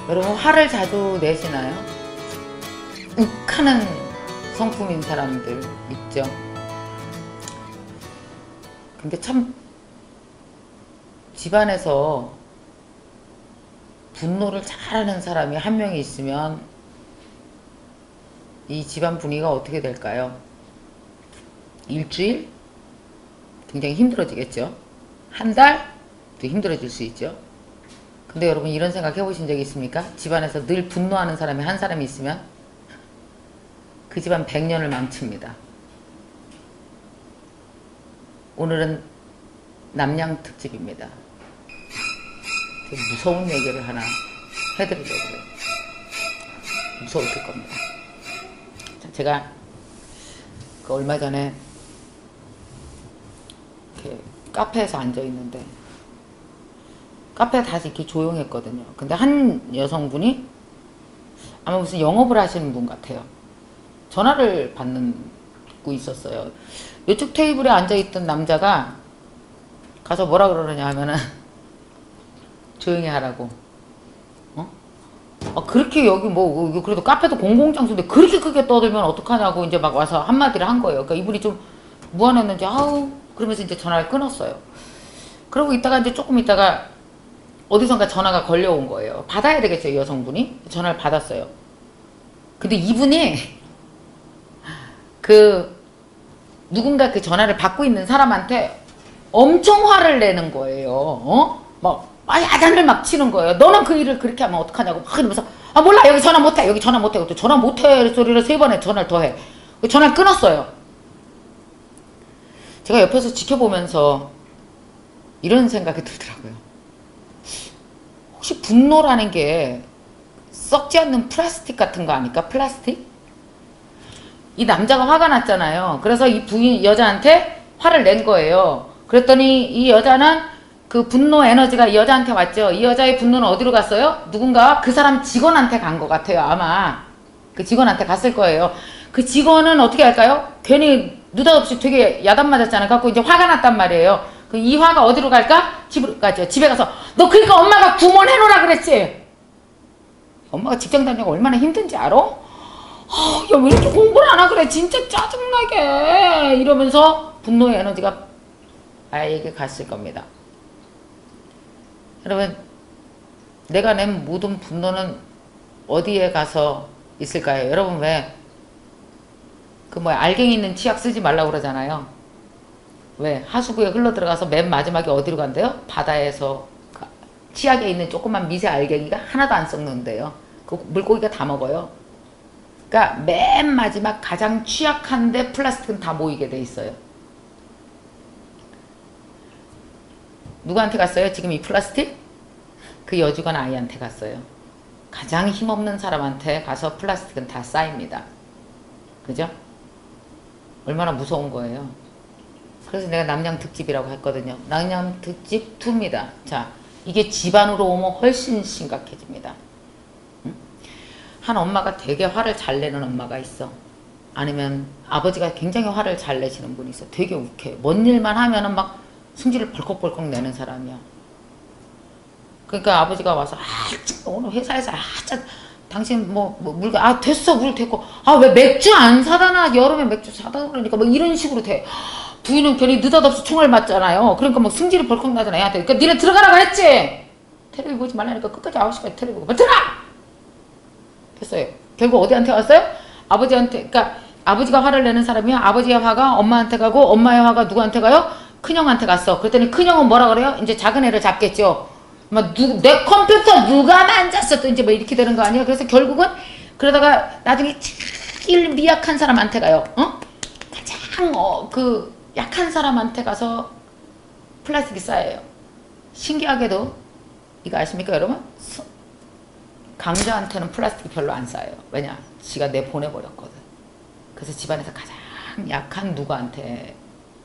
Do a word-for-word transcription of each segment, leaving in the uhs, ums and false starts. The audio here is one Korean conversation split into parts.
여러분 화를 자주 내시나요? 욱하는 성품인 사람들 있죠. 근데 참 집안에서 분노를 잘하는 사람이 한 명이 있으면 이 집안 분위기가 어떻게 될까요? 일주일? 굉장히 힘들어지겠죠. 한 달도 힘들어질 수 있죠. 근데 여러분 이런 생각 해보신 적 있습니까? 집안에서 늘 분노하는 사람이 한 사람이 있으면 그 집안 백 년을 망칩니다. 오늘은 남양 특집입니다. 되게 무서운 얘기를 하나 해드리려고요. 무서우실 겁니다. 제가 그 얼마 전에 이렇게 카페에서 앉아있는데 카페가 다시 이렇게 조용했거든요. 근데 한 여성분이 아마 무슨 영업을 하시는 분 같아요. 전화를 받고 있었어요. 이쪽 테이블에 앉아있던 남자가 가서 뭐라 그러느냐 하면은 조용히 하라고. 어? 아, 그렇게 여기 뭐 그래도 카페도 공공장소인데 그렇게 크게 떠들면 어떡하냐고 이제 막 와서 한마디를 한 거예요. 그러니까 이분이 좀 무안했는지 아우 그러면서 이제 전화를 끊었어요. 그러고 있다가 이제 조금 있다가 어디선가 전화가 걸려온 거예요. 받아야 되겠죠, 이 여성분이. 전화를 받았어요. 근데 이분이 그 누군가 그 전화를 받고 있는 사람한테 엄청 화를 내는 거예요. 어? 막 아, 야단을 막 치는 거예요. 너는 그 일을 그렇게 하면 어떡하냐고 막 이러면서 아 몰라 여기 전화 못해 여기 전화 못해 또 전화 못해 소리를 세 번에 전화를 더 해. 전화를 끊었어요. 제가 옆에서 지켜보면서 이런 생각이 들더라고요. 혹시 분노라는 게 썩지 않는 플라스틱 같은 거 아닐까? 플라스틱? 이 남자가 화가 났잖아요. 그래서 이 부인 여자한테 화를 낸 거예요. 그랬더니 이 여자는 그 분노 에너지가 이 여자한테 왔죠. 이 여자의 분노는 어디로 갔어요? 누군가 그 사람 직원한테 간 것 같아요. 아마 그 직원한테 갔을 거예요. 그 직원은 어떻게 할까요? 괜히 느닷없이 되게 야단 맞았잖아요. 갖고 이제 화가 났단 말이에요. 그 이 화가 어디로 갈까? 집으로 가죠. 집에 가서 너 그러니까 엄마가 구몬해놓으라 그랬지. 엄마가 직장 다니고 얼마나 힘든지 알아? 아, 야, 왜 이렇게 공부를 안 하고 그래? 진짜 짜증나게 이러면서 분노의 에너지가 아이에게 갔을 겁니다. 여러분 내가 낸 모든 분노는 어디에 가서 있을까요? 여러분 왜 그 뭐야 알갱이 있는 치약 쓰지 말라고 그러잖아요. 왜? 하수구에 흘러들어가서 맨 마지막에 어디로 간대요? 바다에서 치약에 있는 조그만 미세 알갱이가 하나도 안 썩는데요. 그 물고기가 다 먹어요. 그러니까 맨 마지막 가장 취약한데 플라스틱은 다 모이게 돼 있어요. 누구한테 갔어요? 지금 이 플라스틱? 그 여직원 아이한테 갔어요. 가장 힘없는 사람한테 가서 플라스틱은 다 쌓입니다. 그죠? 얼마나 무서운 거예요. 그래서 내가 남양 특집이라고 했거든요. 남양 특집 이입니다. 자, 이게 집안으로 오면 훨씬 심각해집니다. 응? 한 엄마가 되게 화를 잘 내는 엄마가 있어. 아니면 아버지가 굉장히 화를 잘 내시는 분이 있어. 되게 욱해. 뭔 일만 하면은 막 승질을 벌컥벌컥 내는 사람이야. 그러니까 아버지가 와서 아 오늘 회사에서 아 짜, 당신 뭐, 뭐 물, 아 됐어 물 됐고 아 왜 맥주 안 사다 놔 여름에 맥주 사다 그러니까 뭐 이런 식으로 돼. 부인은 괜히 느닷없이 총을 맞잖아요. 그러니까 막 승질이 벌컥 나잖아 애한테. 그러니까 니네 들어가라고 했지. 텔레비 보지 말라니까 끝까지 아홉 시까지 텔레비 보고 들어가. 됐어요. 결국 어디한테 왔어요? 아버지한테. 그러니까 아버지가 화를 내는 사람이야. 아버지의 화가 엄마한테 가고 엄마의 화가 누구한테 가요? 큰형한테 갔어. 그랬더니 큰형은 뭐라 그래요? 이제 작은 애를 잡겠죠. 막 누, 내 컴퓨터 누가 만졌어 또 이제 뭐 이렇게 되는 거 아니야? 그래서 결국은 그러다가 나중에 제일 미약한 사람한테 가요. 어? 가장 어, 그 약한 사람한테 가서 플라스틱이 쌓여요. 신기하게도 이거 아십니까 여러분? 강자한테는 플라스틱이 별로 안 쌓여요. 왜냐? 지가 내보내버렸거든. 그래서 집안에서 가장 약한 누구한테는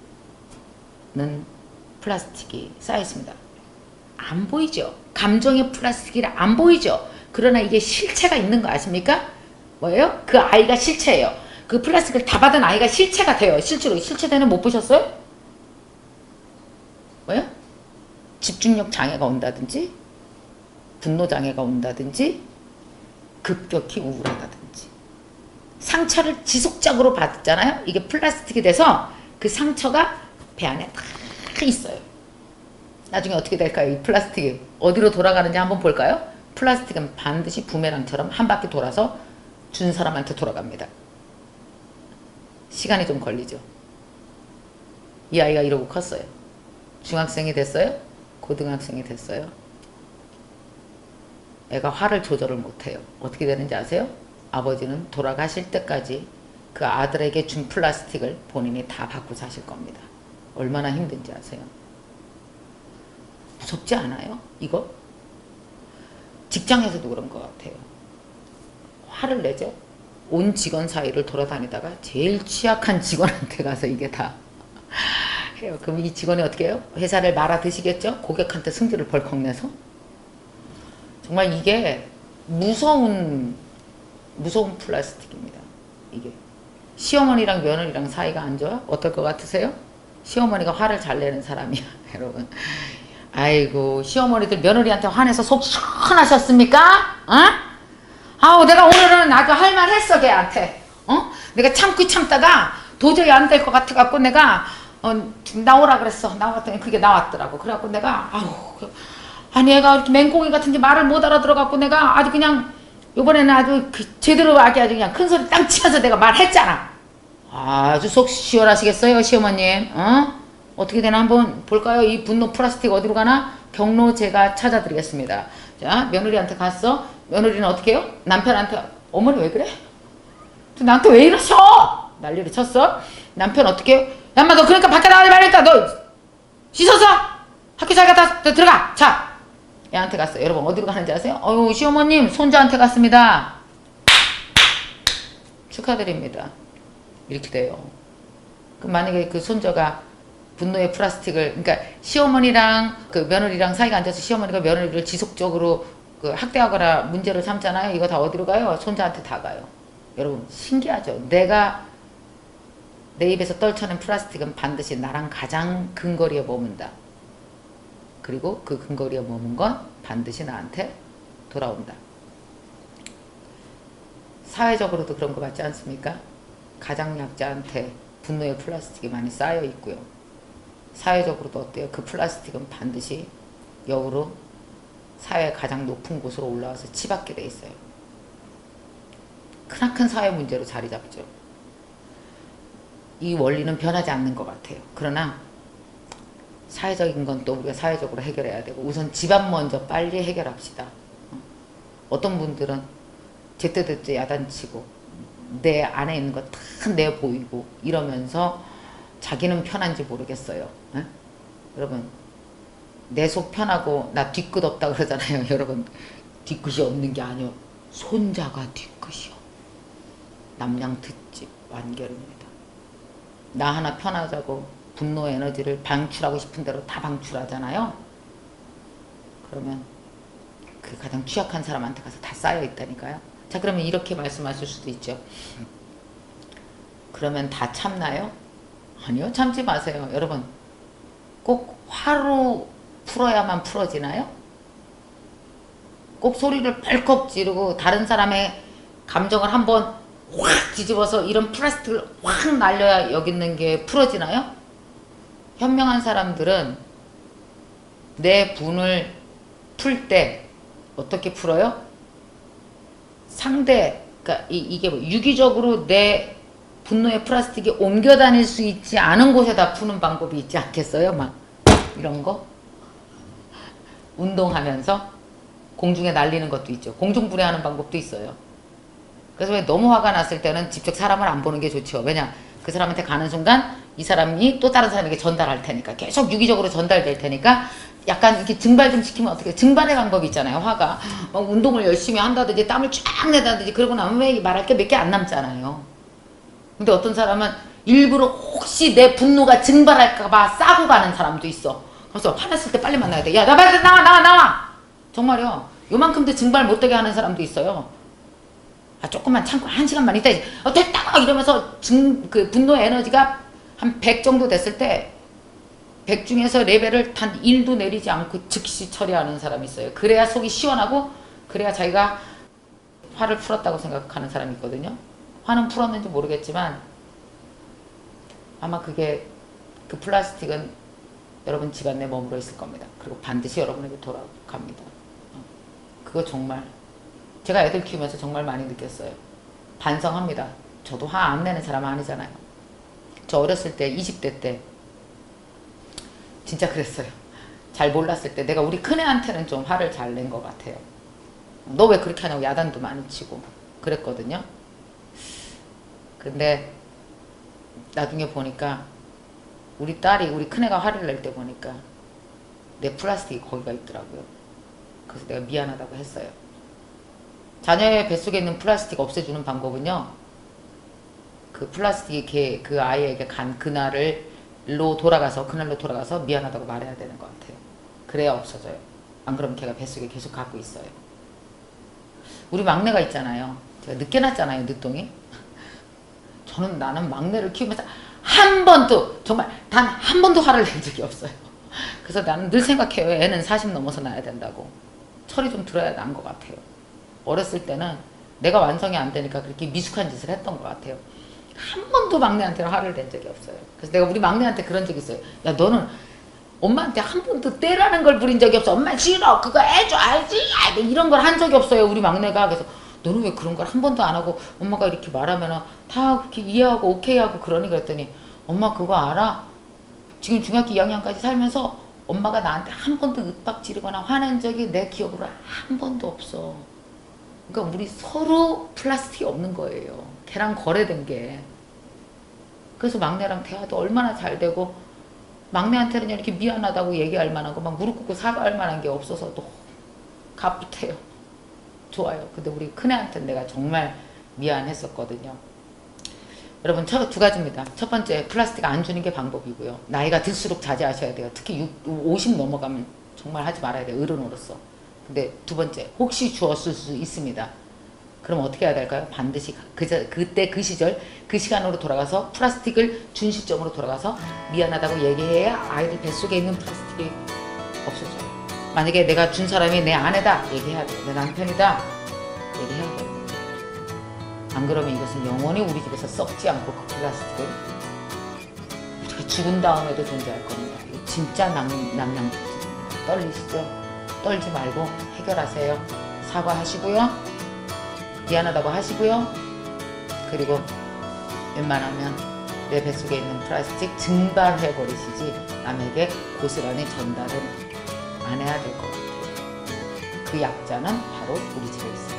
플라스틱이 쌓여있습니다. 안 보이죠? 감정의 플라스틱이라 안 보이죠? 그러나 이게 실체가 있는 거 아십니까? 뭐예요? 그 아이가 실체예요. 그 플라스틱을 다 받은 아이가 실체가 돼요. 실제로 실체되는 못 보셨어요? 뭐예요? 집중력 장애가 온다든지 분노장애가 온다든지 급격히 우울하다든지 상처를 지속적으로 받잖아요. 이게 플라스틱이 돼서 그 상처가 배 안에 다 있어요. 나중에 어떻게 될까요? 이 플라스틱이 어디로 돌아가는지 한번 볼까요? 플라스틱은 반드시 부메랑처럼 한 바퀴 돌아서 준 사람한테 돌아갑니다. 시간이 좀 걸리죠. 이 아이가 이러고 컸어요. 중학생이 됐어요? 고등학생이 됐어요? 애가 화를 조절을 못해요. 어떻게 되는지 아세요? 아버지는 돌아가실 때까지 그 아들에게 준 플라스틱을 본인이 다 받고 사실 겁니다. 얼마나 힘든지 아세요? 무섭지 않아요? 이거? 직장에서도 그런 것 같아요. 화를 내죠? 온 직원 사이를 돌아다니다가 제일 취약한 직원한테 가서 이게 다 해요. 그럼 이 직원이 어떻게 해요? 회사를 말아 드시겠죠? 고객한테 승질을 벌컥 내서? 정말 이게 무서운 무서운 플라스틱입니다. 이게 시어머니랑 며느리랑 사이가 안 좋아? 어떨 것 같으세요? 시어머니가 화를 잘 내는 사람이야. 여러분, 아이고 시어머니들 며느리한테 화내서 속 시원하셨습니까? 어? 아우 내가 오늘은 아주 할만 했어 걔한테. 어? 내가 참고 참다가 도저히 안 될 것 같아 갖고 내가 어, 나오라 그랬어. 나왔더니 그게 나왔더라고. 그래갖고 내가 아우 아니 얘가 이렇게 맹꽁이 같은지 말을 못 알아들어 갖고 내가 아주 그냥 요번에는 아주 그 제대로 아기 아주 그냥 큰 소리 땅 치면서 내가 말했잖아. 아주 속 시원하시겠어요 시어머님. 어? 어떻게 되나 한번 볼까요? 이 분노 플라스틱 어디로 가나? 경로 제가 찾아드리겠습니다. 자, 며느리한테 갔어. 며느리는 어떻게 해요? 남편한테 어머니 왜 그래? 나한테 왜 이러셔? 난리를 쳤어. 남편 어떻게 해요? 야 인마 너 그러니까 밖에 나가지 말니까 너 씻어서 학교 잘 갔다 들어가. 자, 애한테 갔어요. 여러분 어디로 가는지 아세요? 어유 시어머님 손자한테 갔습니다. 축하드립니다. 이렇게 돼요. 그럼 만약에 그 손자가 분노의 플라스틱을, 그러니까 시어머니랑 그 며느리랑 사이가 안 좋아서 시어머니가 며느리를 지속적으로 그 학대하거나 문제를 삼잖아요. 이거 다 어디로 가요? 손자한테 다 가요. 여러분 신기하죠? 내가 내 입에서 떨쳐낸 플라스틱은 반드시 나랑 가장 근거리에 머문다. 그리고 그 근거리에 머문 건 반드시 나한테 돌아온다. 사회적으로도 그런 거 맞지 않습니까? 가장 약자한테 분노의 플라스틱이 많이 쌓여 있고요. 사회적으로도 어때요? 그 플라스틱은 반드시 역으로 사회 가장 높은 곳으로 올라와서 치받게 돼 있어요. 크나큰 사회 문제로 자리 잡죠. 이 원리는 변하지 않는 것 같아요. 그러나 사회적인 건 또 우리가 사회적으로 해결해야 되고 우선 집안 먼저 빨리 해결합시다. 어떤 분들은 제때제때 야단치고 내 안에 있는 거 다 내 보이고 이러면서 자기는 편한지 모르겠어요. 에? 여러분 내 속 편하고 나 뒤끝 없다 그러잖아요. 여러분 뒤끝이 없는 게 아니요. 손자가 뒤끝이요. 남양 특집 완결입니다. 나 하나 편하자고 분노 에너지를 방출하고 싶은 대로 다 방출하잖아요. 그러면 그 가장 취약한 사람한테 가서 다 쌓여 있다니까요. 자 그러면 이렇게 말씀하실 수도 있죠. 그러면 다 참나요? 아니요, 참지 마세요. 여러분 꼭 화로 풀어야만 풀어지나요? 꼭 소리를 펄컥 지르고 다른 사람의 감정을 한번 확 뒤집어서 이런 플라스틱을 확 날려야 여기 있는 게 풀어지나요? 현명한 사람들은 내 분을 풀 때 어떻게 풀어요? 상대, 그러니까 이, 이게 뭐 유기적으로 내 분노의 플라스틱이 옮겨 다닐 수 있지 않은 곳에다 푸는 방법이 있지 않겠어요? 막 이런 거 운동하면서 공중에 날리는 것도 있죠. 공중분해하는 방법도 있어요. 그래서 왜 너무 화가 났을 때는 직접 사람을 안 보는 게 좋죠. 왜냐? 그 사람한테 가는 순간 이 사람이 또 다른 사람에게 전달할 테니까 계속 유기적으로 전달될 테니까 약간 이렇게 증발 좀 시키면 어떻게 증발의 방법이 있잖아요. 화가 막 운동을 열심히 한다든지 땀을 쫙 내다든지 그러고 나면 왜 말할 게 몇 개 안 남잖아요. 근데 어떤 사람은 일부러 혹시 내 분노가 증발할까봐 싸고 가는 사람도 있어. 그래서 화났을 때 빨리 만나야 돼. 야, 나 빨리 나와 나와 나와. 정말요. 요만큼도 증발 못되게 하는 사람도 있어요. 아, 조금만 참고 한 시간만 있다 어, 됐다 이러면서 증, 그 분노 에너지가 한 백 정도 됐을 때 백 중에서 레벨을 단 일도 내리지 않고 즉시 처리하는 사람이 있어요. 그래야 속이 시원하고 그래야 자기가 화를 풀었다고 생각하는 사람이 있거든요. 화는 풀었는지 모르겠지만 아마 그게 그 플라스틱은 여러분 집안에 머물러 있을 겁니다. 그리고 반드시 여러분에게 돌아갑니다. 그거 정말 제가 애들 키우면서 정말 많이 느꼈어요. 반성합니다. 저도 화 안 내는 사람 아니잖아요. 저 어렸을 때 이십 대 때 진짜 그랬어요. 잘 몰랐을 때 내가 우리 큰애한테는 좀 화를 잘 낸 것 같아요. 너 왜 그렇게 하냐고 야단도 많이 치고 그랬거든요. 근데 나중에 보니까 우리 딸이 우리 큰애가 화를 낼 때 보니까 내 플라스틱이 거기가 있더라고요. 그래서 내가 미안하다고 했어요. 자녀의 뱃속에 있는 플라스틱 없애주는 방법은요, 그 플라스틱이 걔, 그 아이에게 간 그날로 돌아가서 그날로 돌아가서 미안하다고 말해야 되는 것 같아요. 그래야 없어져요. 안 그러면 걔가 뱃속에 계속 갖고 있어요. 우리 막내가 있잖아요. 제가 늦게 낳았잖아요, 늦둥이. 저는 나는 막내를 키우면서 한 번도 정말 단 한 번도 화를 낸 적이 없어요. 그래서 나는 늘 생각해요. 애는 사십 넘어서 낳아야 된다고. 철이 좀 들어야 난 것 같아요. 어렸을 때는 내가 완성이 안 되니까 그렇게 미숙한 짓을 했던 것 같아요. 한 번도 막내한테는 화를 낸 적이 없어요. 그래서 내가 우리 막내한테 그런 적이 있어요. 야, 너는 엄마한테 한 번도 떼라는 걸 부린 적이 없어. 엄마 싫어. 그거 해줘. 알지? 이런 걸 한 적이 없어요. 우리 막내가. 그래서 너는 왜 그런 걸 한 번도 안 하고 엄마가 이렇게 말하면 다 그렇게 이해하고 오케이 하고 그러니 그랬더니 엄마 그거 알아? 지금 중학교 이 학년까지 살면서 엄마가 나한테 한 번도 윽박지르거나 화낸 적이 내 기억으로 한 번도 없어. 그러니까 우리 서로 플라스틱이 없는 거예요. 걔랑 거래된 게. 그래서 막내랑 대화도 얼마나 잘 되고 막내한테는 이렇게 미안하다고 얘기할 만한 거 막 무릎 꿇고 사과할 만한 게 없어서 너무 가뿐해요. 좋아요. 근데 우리 큰애한테는 내가 정말 미안했었거든요. 여러분 첫 두 가지입니다. 첫 번째, 플라스틱 안 주는 게 방법이고요. 나이가 들수록 자제하셔야 돼요. 특히 오십 넘어가면 정말 하지 말아야 돼요. 어른으로서. 근데 두 번째, 혹시 주었을 수 있습니다. 그럼 어떻게 해야 될까요? 반드시 그, 그때 그 시절 그 시간으로 돌아가서 플라스틱을 준 시점으로 돌아가서 미안하다고 얘기해야 아이들 뱃속에 있는 플라스틱이 없어져요. 만약에 내가 준 사람이 내 아내다 얘기해야 돼요. 내 남편이다 얘기해야 돼요. 안 그러면 이것은 영원히 우리 집에서 썩지 않고 그 플라스틱은 우리가 죽은 다음에도 존재할 겁니다. 이거 진짜 낭낭부지. 떨리시죠? 떨지 말고 해결하세요. 사과하시고요. 미안하다고 하시고요. 그리고 웬만하면 내 뱃속에 있는 플라스틱 증발해버리시지 남에게 고스란히 전달은 안 해야 될 것 같아요. 그 약자는 바로 우리 집에 있어요.